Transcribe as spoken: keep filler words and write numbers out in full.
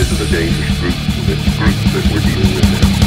into the dangerous groups, groups that we're dealing with now.